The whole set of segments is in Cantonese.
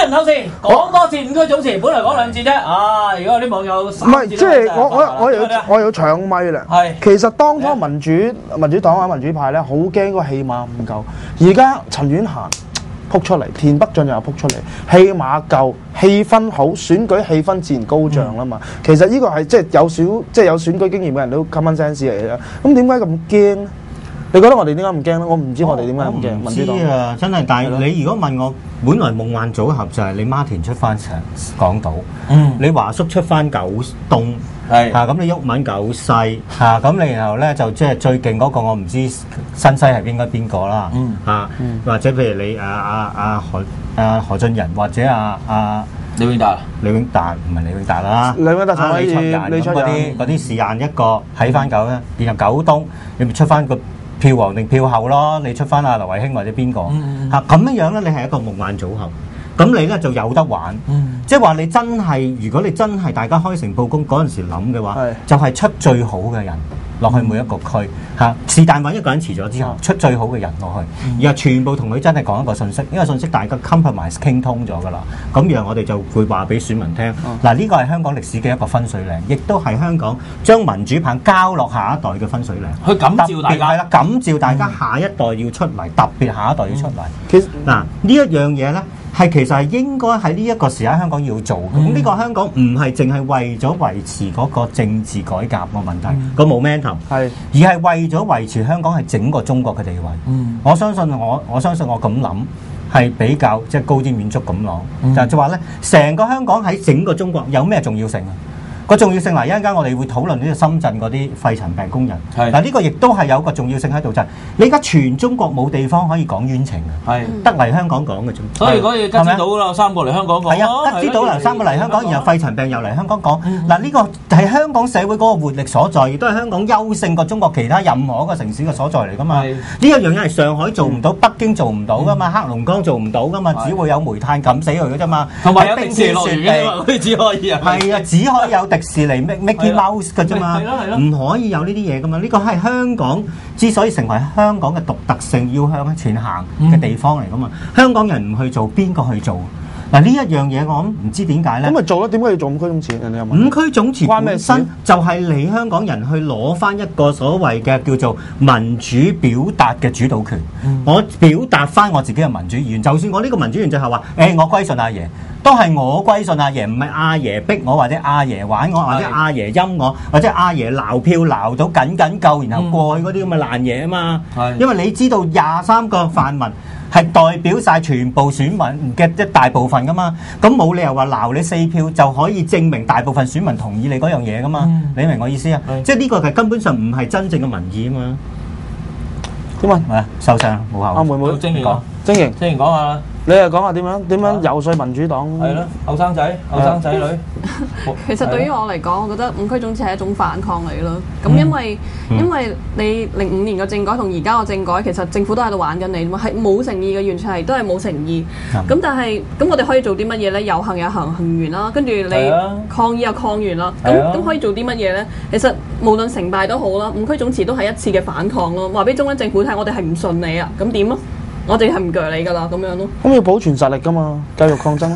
人透視講多次五區總辭，本來講2字啫。啊，如果有啲網友唔係，即係我要搶咪啦。 係其實當初民主黨或者民主派咧，好驚個戲碼唔夠。而家陳婉嫻撲出嚟，田北俊又撲出嚟，戲碼夠，氣氛好，選舉氣氛自然高漲啦嘛。其實呢個係即係有選舉經驗嘅人都 common sense 嚟嘅。咁點解咁驚咧？你覺得我哋點解唔驚咧？我唔知我哋點解咁驚。 唔知啊，真係。但係你如果問我，本來夢幻組合就係你孖田出翻港島，你華叔出翻九東， 係咁你鬱文九西咁你然後咧就即係最勁嗰個，我唔知新西係應該邊個啦，或者譬如你何俊仁或者李永達唔係李永達啦， 李永達就可以李出人嗰啲時間一個喺翻九咧，然後九東你咪出翻個票王定票後咯，你出翻阿劉慧卿或者邊個咁樣咧，你係一個夢幻組合，咁你咧就有得玩，即係話你真係，如果你真係大家開誠佈公嗰陣時諗嘅話，就係出最好嘅人落去每一個區是但揾一個人辭咗之後，出最好嘅人落去，然後全部同佢真係講一個信息，呢個信息大家 compromise 傾通咗㗎啦，咁然後我哋就會話俾選民聽，嗱呢個係香港歷史嘅一個分水嶺，亦都係香港將民主棒交落下一代嘅分水嶺， 去感召大家， 係啦，感召大家下一代要出嚟，特別下一代要出嚟。其實嗱呢一樣嘢咧。係其實係應該喺呢一個時間香港要做嘅，咁呢個香港唔係淨係為咗維持嗰個政治改革個問題，個 momentum，而係為咗維持香港係整個中國嘅地位。我相信我咁諗係比較即係高瞻遠矚咁諗，就話咧成個香港喺整個中國有咩重要性啊？個重要性嗱，一陣間我哋會討論呢個深圳嗰啲肺塵病工人。嗱呢個亦都係有個重要性喺度，就係你而家全中國冇地方可以講冤情嘅，得嚟香港講嘅啫。 所以嗰啲吉之島啦，3個嚟香港講。係啊，吉之島3個嚟香港，然後肺塵病又嚟香港講。嗱呢個係香港社會嗰個活力所在，亦都係香港優勝過中國其他任何一個城市嘅所在嚟噶嘛。呢一樣嘢係上海做唔到，北京做唔到噶嘛，黑龍江做唔到噶嘛，只會有煤炭冚死佢嘅啫嘛。 同埋有迪士尼樂園嘅嘛，佢只可以係啊，只可以有迪士尼 Mickey Mouse 嘅啫嘛，唔可以有呢啲嘢噶嘛。呢個係香港之所以成為香港嘅獨特性，要向前行嘅地方嚟噶嘛。香港人唔去做，邊個去做？嗱呢一樣嘢我諗唔知點解咧。咁咪做咯？點解要做5區總辭？人哋有問。 5區總辭本身就係你香港人去攞翻一個所謂嘅叫做民主表達嘅主導權。我表達翻我自己嘅民主意願，就算我呢個民主意願就係話，我歸順阿爺。都係我歸順阿爺，唔係阿爺逼我，或者阿爺玩我，或者阿爺陰我，或者阿爺撈票撈到緊夠，然後過去嗰啲咁嘅爛嘢啊嘛。因為你知道23個泛民係代表晒全部選民嘅一大部分噶嘛，咁冇理由話撈你4票就可以證明大部分選民同意你嗰樣嘢噶嘛。你明我意思啊？即係呢個係根本上唔係真正嘅民意啊嘛。點啊？係啊，收聲冇效。阿妹妹， 晶瑩講下啦。 你又講下點樣遊說民主黨？ 係咯，後生仔女。 其實對於我嚟講，我覺得5區總辭係一種反抗嚟咯。咁因為你05年嘅政改同而家嘅政改，其實政府都喺度玩緊你嘛，係冇誠意嘅，完全係都係冇誠意。咁但係咁我哋可以做啲乜嘢咧？遊行行完啦，跟住你抗議又抗完啦。咁可以做啲乜嘢咧？其實無論成敗都好啦，5區總辭都係一次嘅反抗咯。話俾中央政府睇，我哋係唔信你啊！咁點啊？我哋係唔鋸你噶啦，咁樣咯。咁要保存實力噶嘛，繼續抗爭。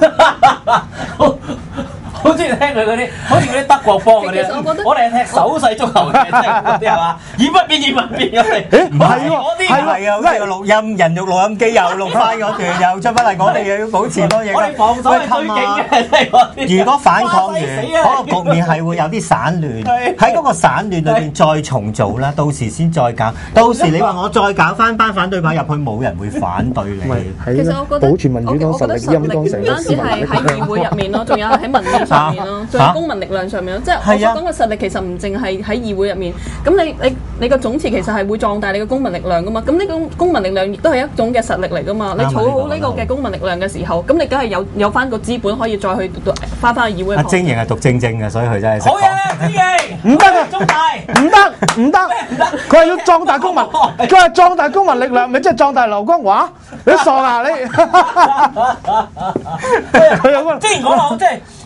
好中意聽佢嗰啲，好似嗰啲德國幫嗰啲。我哋係踢手勢足球嘅，即係嗰啲係嘛？以不變應萬變咁嚟。唔係喎， 係啊，即係錄音人肉錄音機又錄翻嗰段，又出翻嚟，我哋又要保持多嘢。 我哋防守係最勁嘅，真係嗰啲。 如果反抗完，嗰個局面係會有啲散亂，喺嗰個散亂裏邊再重組啦，到時先再搞。到時你話我再搞翻班反對派入去，冇人會反對你。 其實我覺得保存民主黨實力，陰當成唔單止係喺議會入面咯，仲有喺民意上面咯，仲有公民力量上面咯。即係我所講嘅實力其實唔淨係喺議會入面。咁你個總辭其實係會壯大你嘅公民力量噶嘛。咁呢個公民力量亦都係一種嘅實力嚟噶嘛。你儲好呢個嘅公民力量嘅時候，咁你梗係有翻個資本可以再去翻去議會。 阿晶瑩係讀正嘅，所以佢真係識講。 好嘢，晶瑩唔得啊， 中大唔得，佢係要壯大公民，佢係壯大公民力量，咪即係壯大劉江華？你傻啊你！ 之前講落即係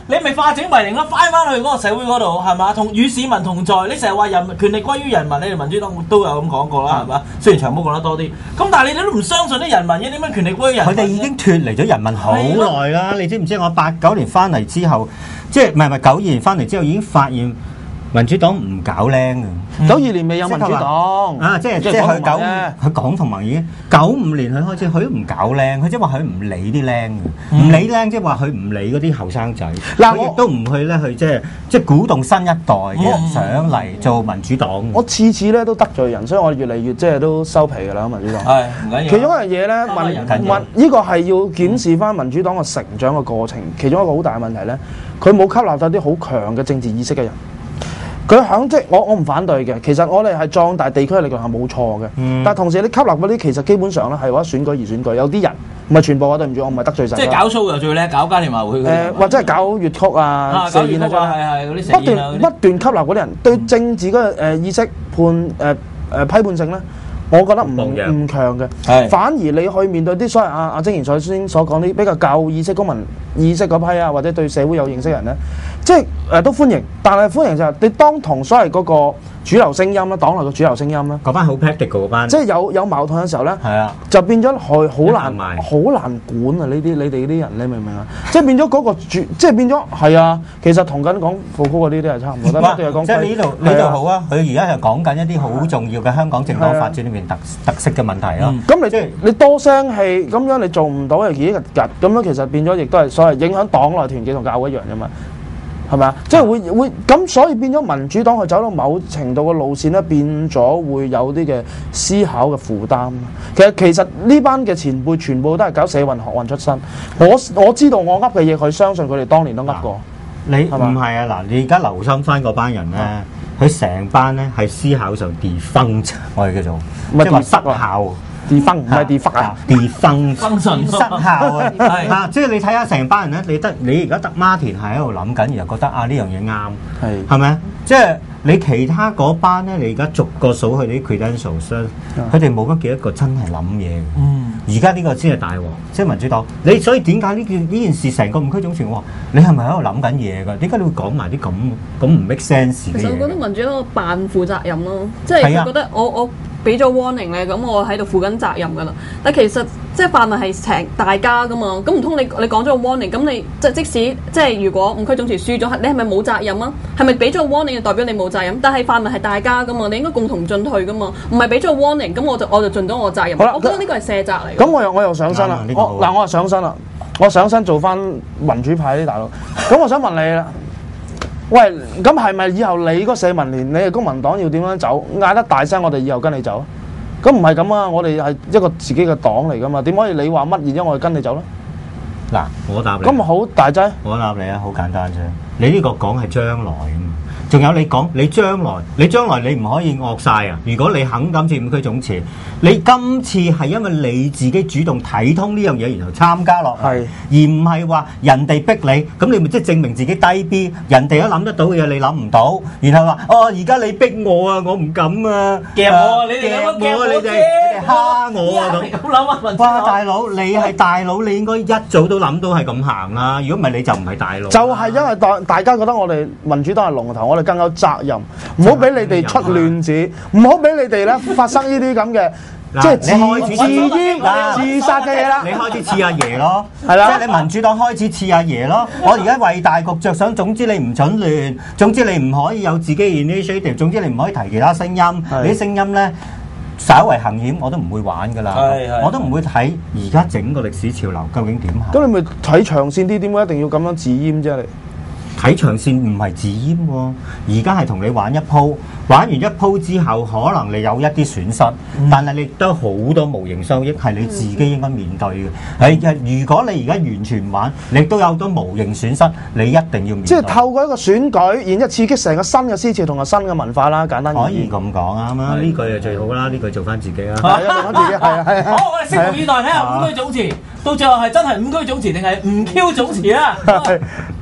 你咪化整為零啦，翻去嗰個社會嗰度係嘛，同與市民同在。你成日話權力歸於人民，你哋民主黨都有咁講過啦，係嘛？雖然長毛講得多啲，咁但係你哋都唔相信啲人民嘅，點解權力歸於人民？ 佢哋已經脫離咗人民好耐啦，你知唔知？我89年翻嚟之後，即係唔係92年翻嚟之後已經發現民主黨唔搞靚嘅。 92年未有民主黨啊，即係佢講同埋已經95年佢開始，佢都唔搞靚，佢即係話佢唔理啲靚嘅，唔理靚即係話佢唔理嗰啲後生仔，佢亦都唔去咧去即係鼓動新一代嘅人上嚟做民主黨。 我次次咧都得罪人，所以我越嚟越即係都收皮㗎啦，民主黨。 係唔緊要。 其中一樣嘢咧，呢個係要檢視翻民主黨嘅成長嘅過程。其中一個好大嘅問題咧，佢冇吸納到啲好強嘅政治意識嘅人。佢響即係我唔反對嘅，其實我哋係壯大地區嘅力量係冇錯嘅，但係同時你吸納嗰啲其實基本上咧係為咗選舉而選舉，有啲人唔係全部啊，對唔住，我唔係得罪晒。 即係搞 show 又最叻，搞嘉年華會或者係搞粵曲啊、社演啊， 嗰啲不斷吸納嗰啲人對政治嗰個意識批判性咧。我覺得唔強嘅，反而你去面對啲所謂阿精賢先所講啲比較教意識、公民意識嗰批啊，或者對社會有認識人咧，即係都歡迎，但係歡迎就係你當同所謂嗰個主流聲音啦，黨內嘅主流聲音啦， 嗰班好 practical 嗰班， 即係有矛盾嘅時候咧，就變咗好難管啊！你哋嗰啲人，你明唔明啊？即係變咗嗰個即係變咗係啊！其實同緊講復古嗰啲都係差唔多。 即係呢度好啊！佢而家係講緊一啲好重要嘅香港政黨發展裏面特色嘅問題咯。 咁你多聲氣咁樣，你做唔到係幾日咁樣，其實變咗亦都係所謂影響黨內團結同教會一樣啫嘛。係咪啊？即係會咁，所以變咗民主黨去走到某程度嘅路線咧，變咗會有啲嘅思考嘅負擔。其實呢班嘅前輩全部都係搞社運學運出身。我知道我噏嘅嘢，佢相信佢哋當年都噏過。 你唔係啊？嗱，你而家留心翻嗰班人咧，佢成班咧係思考上 defunct， 我哋叫做即係話失效。 defund 唔係 defund 啊 ，defund 失效啊！即係你睇下成班人咧，你而家得Martin係喺度諗緊，然後覺得啊呢樣嘢啱，係咪啊？即係你其他嗰班咧，你而家逐個數佢哋啲 credentials， 佢哋冇乜幾多個真係諗嘢。而家呢個先係大鑊，即係民主黨。你所以點解呢件事成個五區總選，你係咪喺度諗緊嘢㗎？點解你會講埋啲咁唔 make sense 嘅嘢？ 其實我覺得民主黨扮負責任咯，即係佢覺得我俾咗 warning 咧，咁我喺度負緊責任噶啦。但其實即係泛民係成大家噶嘛，咁唔通你講咗個 warning，咁你即使即係如果五區總選輸咗，你係咪冇責任啊？係咪俾咗個 warning 就代表你冇責任？但係泛民係大家噶嘛，你應該共同進退噶嘛，唔係俾咗個 warning，咁我就盡咗我責任。我覺得呢個係卸責嚟。 咁我又上身啦，我又上身啦，我上身做翻民主派啲大佬。咁我想問你啦。喂，咁係咪以後你嗰社民連，你嘅公民黨要點樣走？嗌得大聲，我哋以後跟你走。咁唔係咁啊！我哋係一個自己嘅黨嚟噶嘛，點可以你話乜，然之後我哋跟你走咧？ 嗱，我答你。 咁咪好大劑？ 我答你啊，好簡單啫。你呢個講係將來啊嘛。仲有你講，你將來你唔可以惡晒啊！如果你肯今次五區總辭，你今次係因為你自己主動睇通呢樣嘢，然後參加落去，而唔係話人哋逼你，咁你咪即係證明自己低 B， 人哋都諗得到嘅嘢你諗唔到，然後話而家你逼我啊，我唔敢啊， 夾我啊，你哋蝦我啊咁諗啊！哇，大佬你係大佬，你應該一早都諗到係咁行啦。如果唔係你就唔係大佬。 就係因為大家覺得我哋民主黨係龍頭，我哋更有責任，唔好俾你哋出亂子，唔好俾你哋咧發生呢啲咁嘅即係自閹自殺嘅嘢啦。 你開始似阿爺咯， 係啦， 即係你民主黨開始似阿爺咯。我而家為大局着想，總之你唔准亂，總之你唔可以有自己 initiative， 總之你唔可以提其他聲音。你啲聲音咧稍為行險，我都唔會玩噶啦，我都唔會睇而家整個歷史潮流究竟點行。 咁你咪睇長線啲，點解一定要咁樣自閹啫？你睇長線唔係自閹喎，而家係同你玩一鋪，玩完一鋪之後，可能你有一啲損失，但係你都好多無形收益，係你自己應該面對嘅。如果你而家完全唔玩，你都有好多無形損失，你一定要面對。 即係透過一個選舉，然之後刺激成個新嘅思潮同埋新嘅文化啦，簡單可以咁講啱啦，呢句就最好啦，呢句做翻自己啦。 係啊，做翻自己係。 好，我哋拭目以待睇下五區總辭，到最後係真係五區總辭定係唔 Q 總辭啊！